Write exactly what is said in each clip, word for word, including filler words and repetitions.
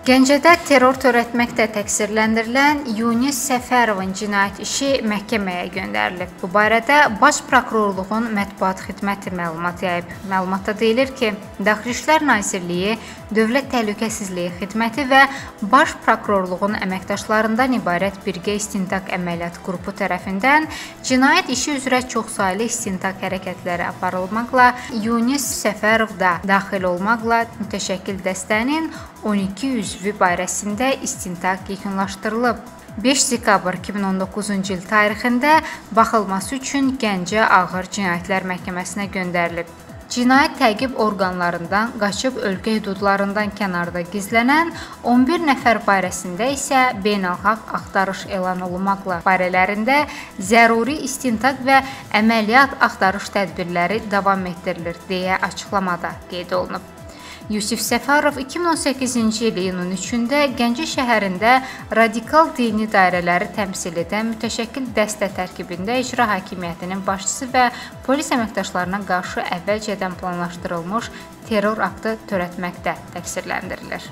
Gəncədə terror törətməkdə təqsirləndirilən Yunis Səfərovun cinayət işi məhkəməyə göndərilib. Bu barədə Baş Prokurorluğun mətbuat xidməti məlumat yayıb. Məlumatda deyilir ki, Daxili İşlər Nazirliyi, Dövlət Təhlükəsizliyi Xidməti və Baş Prokurorluğun əməkdaşlarından ibarət birgə istintaq əməliyyat qrupu tərəfindən cinayət işi üzrə çoxsaylı istintaq hərəkətləri aparılmaqla Yunis Səfərov da daxil olmaqla mütəşəkkil dəstənin on iki üzvü barəsində istintaq yekunlaşdırılıb. beş dekabr iki min on doqquzuncu il tarixində baxılması üçün Gəncə Ağır Cinayətlər Məhkəməsinə göndərilib. Cinayət təqib orqanlarından qaçıb ölkə hüdudlarından kənarda gizlənən on bir nəfər barəsində isə beynəlxalq axtarış elan olunmaqla barələrində zəruri istintaq və əməliyyat axtarış tədbirləri davam etdirilir deyə açıqlamada qeyd olunub. Yusif Səfərov iki min on səkkizinci il iyunun üçündə Gəncə şəhərində radikal dini dairələri təmsil edən mütəşəkkil dəstə tərkibində icra hakimiyyətinin başçısı və polis əməkdaşlarına qarşı əvvəlcədən planlaşdırılmış terror aktı törətməkdə təqsirləndirilir.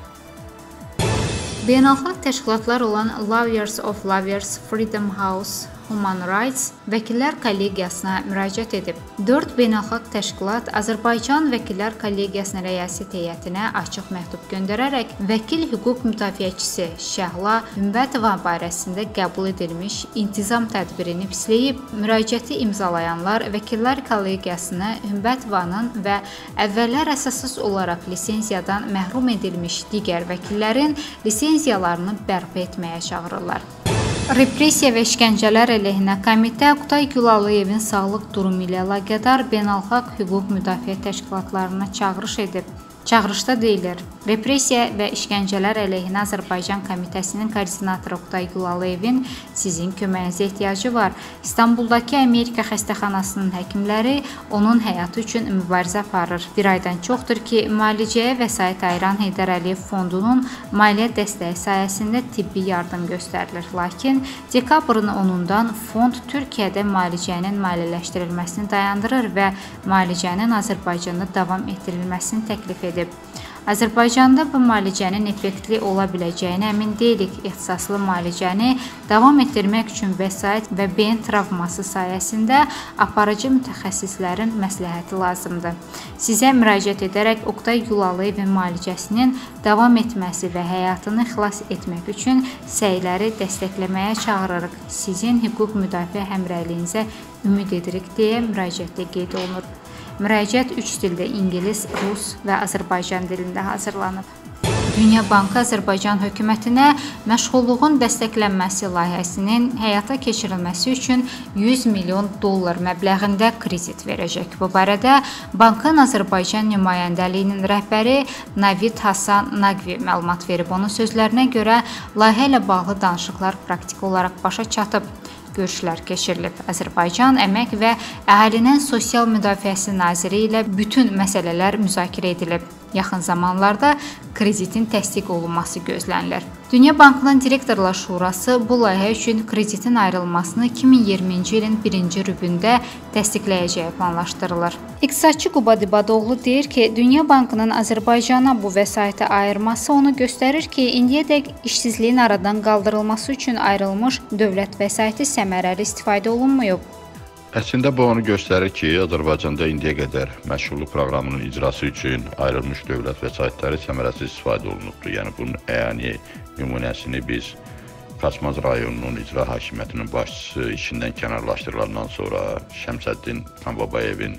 Beynəlxalq təşkilatlar olan Lawyers of Lawyers, Freedom House, Human Rights Vəkillər Kollegiyasına müraciət edib. dörd beynəlxalq təşkilat Azərbaycan Vəkillər Kollegiyasının rəyasət heyətinə açıq məktub göndərərək vəkil hüquq müdafiəçisi Şəhla Hümbətova barəsində qəbul edilmiş intizam tədbirini pisləyib. Müraciəti imzalayanlar Vəkillər Kollegiyasını Hümbətovanın və əvvəllər əsassız olaraq lisenziyadan məhrum edilmiş digər vəkillərin lisenziyalarını bərpa etməyə çağırırlar. Repressiya və işgəncələr əleyhinə komitə Oqtay Gülalıyevin sağlıq durumu ilə əlaqədar beynəlxalq hüquq müdafiə təşkilatlarına çağırış edib. Çağırışda deyilir, Repressiya və işgəncələr əleyhinə Azərbaycan Komitəsinin koordinatoru Oqtay Gülalıyevin sizin köməyinizə ehtiyacı var. İstanbuldakı Amerika xəstəxanasının həkimləri onun həyatı üçün mübarizə aparır. Bir aydan çoxdur ki, müalicəyə vəsait ayıran Heydər Əliyev Fondunun maliyyə dəstəyi sayəsində tibbi yardım göstərilir. Lakin dekabrın onundan fond Türkiyədə müalicənin maliyyələşdirilməsini dayandırır və müalicənin Azərbaycanda davam etdirilməsini təklif edir. Azərbaycanda bu müalicənin effektli ola biləcəyinə əmin deyilik. İxtisaslı müalicəni davam etdirmək üçün vəsait və beyin travması sayəsində aparıcı mütəxəssislərin məsləhəti lazımdır. Sizə müraciət edərək Oqtay Gülalıyevin müalicəsinin davam etməsi və həyatını xilas etmək üçün səyləri dəstəkləməyə çağırırıq. Sizin hüquq müdafiə həmrəyliyinizə ümid edirik deyə müraciətdə qeyd olunur. Müraciət üç dildə İngilis, Rus və Azərbaycan dilində hazırlanıb. Dünya Bankı Azərbaycan hökumətinə məşğulluğun dəstəklənməsi layihəsinin həyata keçirilməsi üçün yüz milyon dollar məbləğində kredit verəcək. Bu barədə bankın Azərbaycan nümayəndəliyinin rəhbəri Navid Hasan Naqvi məlumat verib. Onun sözlərinə görə layihə ilə bağlı danışıqlar praktiki olaraq başa çatıb. Görüşlər keçirilib. Azərbaycan Əmək və Əhalinin Sosial Müdafiəsi Naziri ilə bütün məsələlər müzakirə edilib. Yaxın zamanlarda kreditin təsdiq olunması gözlənilir. Dünya Bankının Direktorlar Şurası bu layihə üçün kreditin ayrılmasını iki min iyirminci ilin birinci rübündə təsdiqləyəcəyi planlaşdırılır. İqtisadçı Quba Dibadoğlu deyir ki, Dünya Bankının Azərbaycana bu vəsaiti ayırması onu göstərir ki, indiyədək işsizliyin aradan qaldırılması üçün ayrılmış dövlət vəsaiti səmərəli istifadə olunmayıb. Əslində bu onu göstərir ki, Azərbaycanda indiyə qədər məşğulluq proqramının icrası üçün ayrılmış dövlət vəsaitləri səmərəsiz istifadə olunubdur. Yəni bunun əyani nümunəsini biz Xaçmaz rayonunun icra hakimiyyətinin başçısı işindən kənarlaşdırılandan sonra Şəmsəddin Xanbabayevin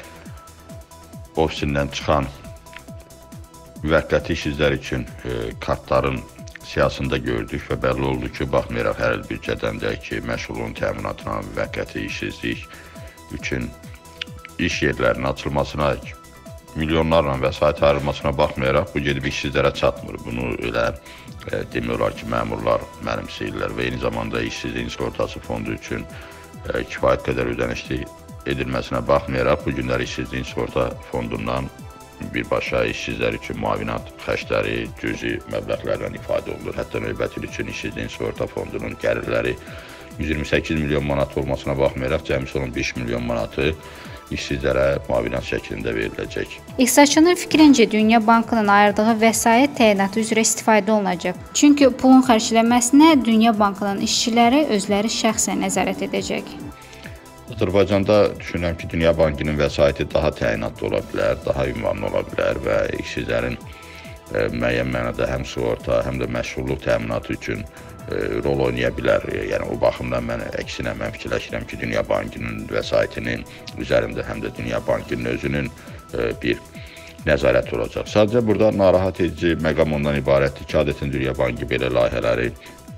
ofisindən çıxan müvəqqəti işsizlər üçün e, kartların siyasında gördük və bəlli oldu ki, baxmayaraq hər il büdcədəndə ki, məşğulluğun təminatına, müvəqqəti işsizlik üçün iş yerlərinin açılmasına, milyonlarla vəsait ayrılmasına baxmayaraq bu gedib işsizlərə çatmır. Bunu elə e, demək olar ki, məmurlar mənimsəyirlər və eyni zamanda işsizliyin sığortası fondu üçün e, kifayət qədər ödənişli edilməsinə baxmayaraq bu günlər işsizliyin sığorta fondundan birbaşa işsizlər üçün müavinat xərcləri cüzi məbləğlərlə ifadə olunur. Hətta növbəti il üçün işsizliyin sığorta fondunun gəlirləri yüz iyirmi səkkiz milyon manat olmasına baxmayaraq cəmisi on beş milyon manatı işsizlərə müavinət şəklində veriləcək. İqtisadçının fikrincə, Dünya Bankının ayırdığı vəsait təyinatı üzrə istifadə olunacaq. Çünki pulun xərclənməsinə Dünya Bankının işçiləri özləri şəxsən nəzarət edəcək. Azərbaycanda düşünürəm ki, Dünya Bankının vəsaiti daha təyinatlı ola bilər, daha ünvanlı ola bilər və işsizlərin e, müəyyən mənada həm sığorta, həm də məşğulluq təminatı üçün e, rol oynaya bilər. Yəni o baxımdan mən əksinə mən fikirləşirəm ki, Dünya Bankının vəsaitinin üzərində həm də Dünya Bankının özünün e, bir nəzarət olacaq. Sadəcə burada narahat edici məqam ondan ibarətdir ki, adətən Dünya Bankı belə layihələri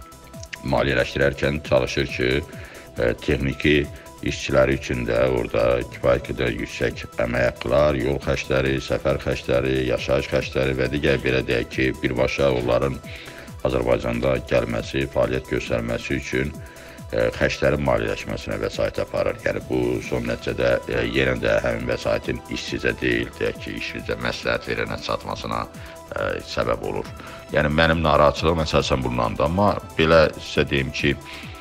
maliyyələşdirərkən çalışır ki, e, texniki işçiləri üçün də orada kifayət qədər yüksək əmək haqqılar, yol xərcləri, səfər xərcləri, yaşayış xərcləri və digər belə deyək ki, birbaşa onların Azərbaycanda gəlməsi, fəaliyyət göstərməsi üçün xərclərin maliyyələşməsinə vəsait aparır. Yəni bu son nəticədə yenə də həmin vəsaitin işsizə deyil, deyək ki, işsizə məsləhət verənə çatmasına səbəb olur. Yəni mənim narahatçılığım əsasən bundandır, amma belə sizə deyim ki,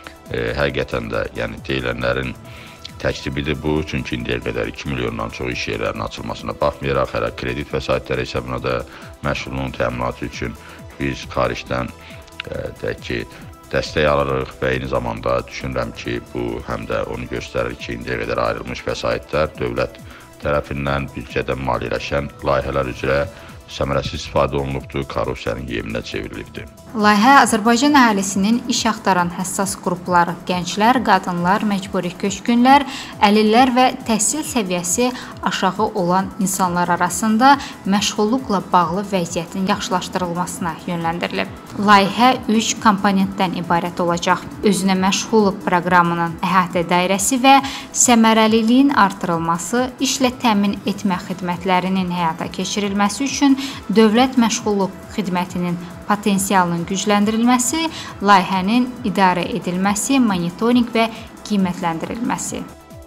E, həqiqətən də yəni deyilənlərin təklifidir bu, çünki indiyə qədər iki milyondan çox iş yerlərinin açılmasına baxmayaraq, hələ kredit vəsaitləri hesabına da məşğulluğun təminatı üçün biz xaricdən e, deyək ki, dəstək alırıq və eyni zamanda düşünürəm ki, bu həm də onu göstərir ki, indiyə qədər ayrılmış vəsaitlər dövlət tərəfindən büdcədən maliyyələşən layihələr üzrə səmərəsiz istifadə olunubdur, korrupsiyanın yeminə çevrilibdir. Layihə Azərbaycan əhalisinin iş axtaran həssas qrupları, gənclər, qadınlar, məcburi köçkünlər, əlillər və təhsil səviyyəsi aşağı olan insanlar arasında məşğulluqla bağlı vəziyyətin yaxşılaşdırılmasına yönləndirilib. Layihə üç komponentdən ibarət olacaq. Özünə məşğulluq proqramının əhatə dairəsi və səmərəliliyin artırılması, işlə təmin etmə xidmətlərinin həyata keçirilməsi üçün dövlət məşğulluq xidmətinin potensialının gücləndirilməsi, layihənin idarə edilməsi, monitorinq və qiymətləndirilməsi.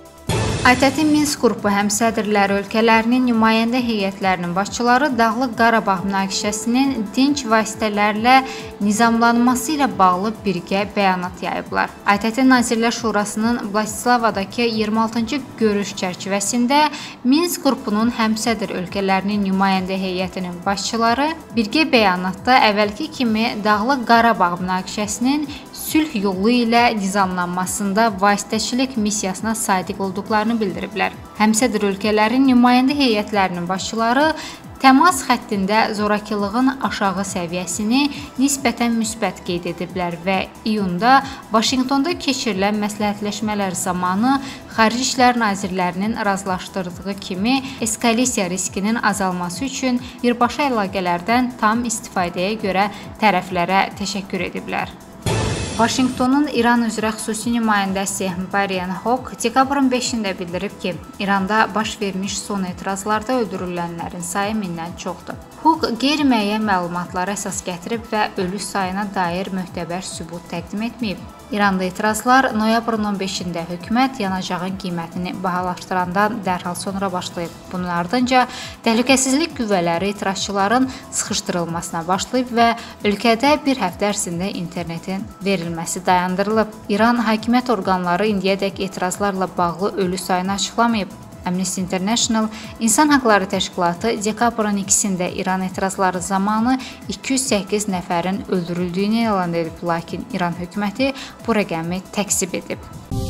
A T T Minsk qrupu həmsədrləri ölkələrinin nümayəndə heyətlərinin başçıları Dağlıq Qarabağ münaqişəsinin dinc vasitələrlə nizamlanması ilə bağlı birgə bəyanat yayıblar. A T T Nazirlər Şurasının Blasislavadakı iyirmi altıncı görüş çərçivəsində Minsk qrupunun həmsədr ölkələrinin nümayəndə heyətinin başçıları birgə bəyanatda əvvəlki kimi Dağlıq Qarabağ münaqişəsinin sülh yolu ilə nizamlanmasında vasitəçilik missiyasına sadiq olduqlarını bildiriblər. Həmsədr ölkələrin nümayəndə heyətlərinin başçıları təmas xəttində zorakılığın aşağı səviyyəsini nisbətən müsbət qeyd ediblər və iyunda Vaşinqtonda keçirilən məsləhətləşmələr zamanı Xarici İşlər Nazirlərinin razılaşdırdığı kimi eskalasiya riskinin azalması üçün birbaşa əlaqələrdən tam istifadəyə görə tərəflərə təşəkkür ediblər. Vaşinqtonun İran üzrə xüsusi nümayəndəsi Brian Hock dekabrın beşində bildirib ki, İranda baş vermiş son etirazlarda öldürülənlərin sayı mindən çoxdur. Hock qeyri-müəyyən məlumatlara əsas gətirib və ölü sayına dair möhtəbər sübut təqdim etməyib. İranda etirazlar noyabrın on beşində hökumət yanacağın qiymətini bahalaşdırandan dərhal sonra başlayıb. Bunun ardınca təhlükəsizlik qüvvələri etirazçıların sıxışdırılmasına başlayıb və ölkədə bir həftə ərzində internetin verilməsi dayandırılıb. İran hakimiyyət orqanları indiyədək etirazlarla bağlı ölü sayını açıqlamayıb. Amnesty International İnsan Haqları Təşkilatı dekabrın ikisində İran etirazları zamanı iki yüz səkkiz nəfərin öldürüldüyünü elan edib, lakin İran hökuməti bu rəqəmi təkzib edib.